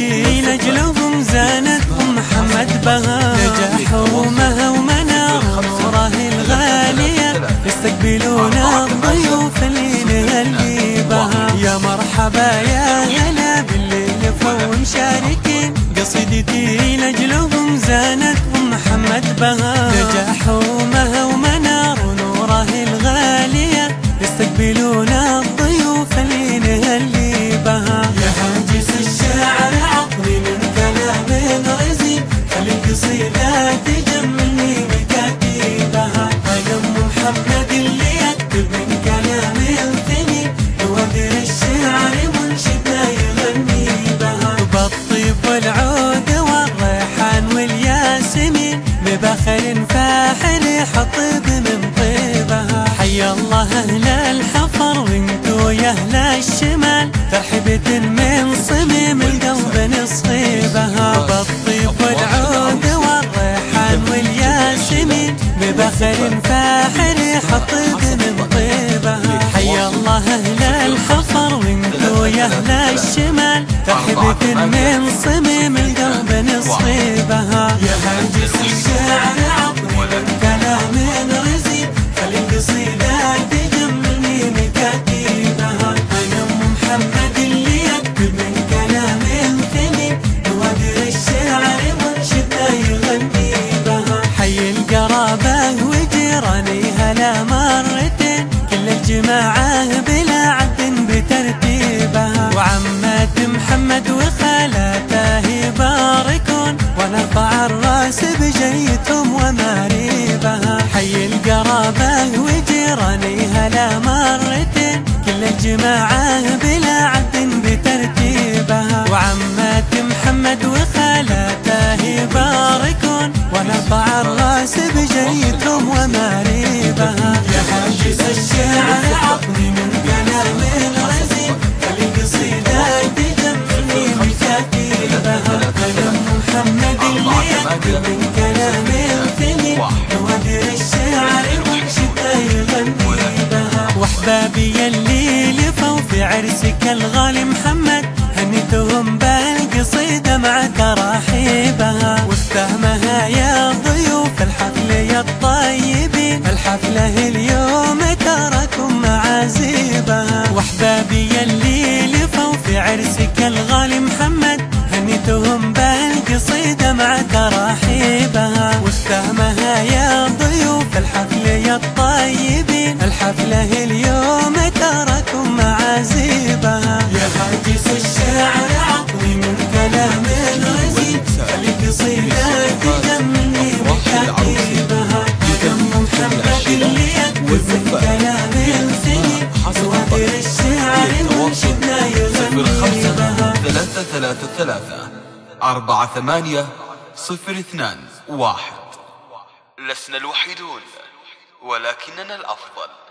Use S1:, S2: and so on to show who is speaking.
S1: قصيدتي لأجلهم زانت محمد بها. نجاح أمها ومنار نوره الغالية يستقبلون الضيوف اللي نهلي بها. يا مرحبا يا هلا بالليل فو مشاركين قصيدتي لأجلهم زانت محمد بها. نجاح أمها ومنار نوره الغالية يستقبلون الضيوف اللي نهلي بها. يا هاجس الشاعر عطني من كلام رزين خلي القصيدة تجملني بكاتبها. أنا محمد اللي يكتب من كلام الثني يودر الشعر منشدنا يغني بها. بالطيب والعود والريحان والياسمين ببخر فاحر حطب من طيبها. حيا الله أهل الحفر وانتو يا أهل الشمال ترحبة من صميم القلب نصيبها. بالطيب والعود والريحان والياسمين ببخر فاحر حطب من طيبها. حيا الله أهل الحفر وانتو يا أهل الشمال ترحبة من صميم القلب نصيبها. يا هاجس الشاعر عطني من كلام رزين خلي القصيدة تجملني بكاتبها. أنا محمد اللي يكتب من كلام ثني يودر الشعر منشدنا يغني بها. حي القرابة وجيراني هلا مرتين كل الجماعة بلا عد بترتيبها. وعمات محمد وخالاته يباركون ونرفع الراس بجيتهم وماريبها. حي القرابة وجيراني هلا مرتين كل الجماعة بلا عد بترتيبها. وعمات محمد وخالاته يباركون ونرفع الراس بجيتهم وماريبها. يا هاجس الشاعر عطني من كلام رزين خلي القصيدة تجملني بكاتبها. أنا محمد اللي يكتب من كلام الثني يودر الشعر منشدنا يغني بها. واحبابي يلي لفوا في عرسك الغالي محمد هنيتهم بالقصيدة مع تراحيبها. وافتهمها يا ضيوف الحفل يا الطيبين الحفلة اليوم تراكم معازيبها. واحبابي يلي لفوا في عرسك الغالي محمد هنيتهم بالقصيدة مع تراحيبها. وافتهمها يا ضيوف الحفل يا الطيبين الحفلة اليوم تراكم معازيبها. يا هاجس الشاعر عطني من كلام رزين خلي القصيدة تجملني بكاتبها. أنا محمد اللي يكتب من كلام الثني يودر الشعر منشدنا يغني بها.
S2: 333 48 02 1. لسنا الوحيدون ولكننا الأفضل.